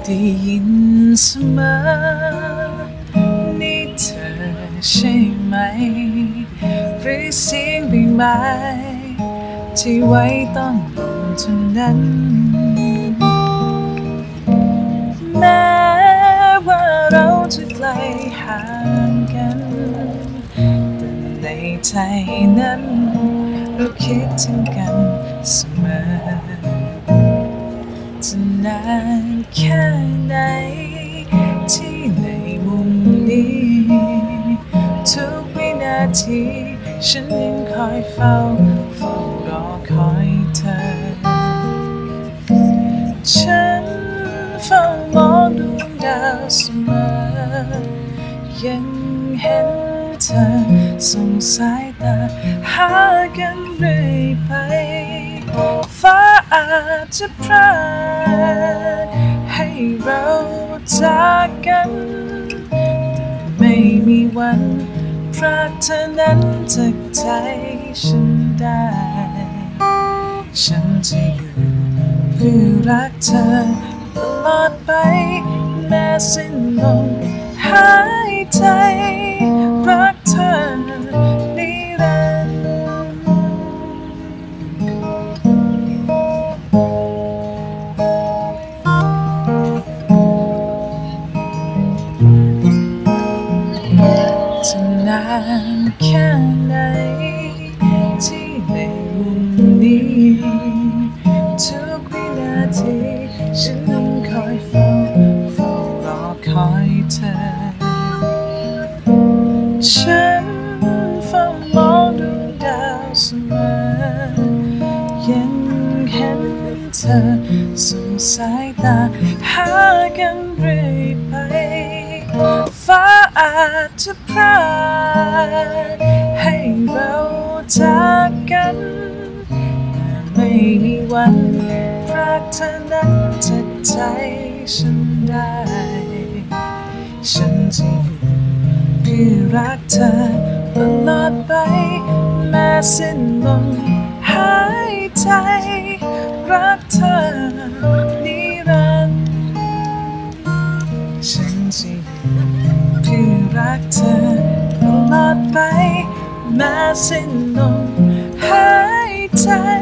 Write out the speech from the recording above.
ได้ยินเสมอนี่เธอใช่ไหมหรือเสียงใบไม้ที่ไว้ต้องลงเท่านั้นแม้ว่าเราจะไกลห่างกันแต่ในใจนั้นเราคิดถึงกันเสมอจะนานแค่ไหนที่ในมุมนี้ทุกวินาทีฉันยังคอยเฝ้ารอคอยเธอฉันเฝ้ามองดวงดาวเสมอยังเห็นเธอส่งสายตาหากันเรื่อยไปฟ้าอาจจะพรากให้เราจากกันแต่ไม่มีวันพรากเธอนั้นจากใจฉันได้ฉันจะอยู่เพื่อรักเธอตลอดไปแม้สิ้นลมหายใจรักเธอนิรันดร์จะนานแค่ไหนที่ในมุมนี้ทุกวินาทีฉันยังคอยเฝ้ารอคอยเธอฉันเฝ้ามองดวงดาวเสมอยังเห็นเธอส่งสายตาหากันเรื่อยไปฟ้าอาจจะพรากให้เราจากกันแต่ไม่มีวันพรากเธอนั้นจากใจฉันได้ฉันจะอยู่เพื่อรักเธอตลอดไปแม้สิ้นลมหายใจรักเธอนิรันดร์ฉันจะอยู่เพื่อรักเธอตลอดไปแม้สิ้นลมหายใจ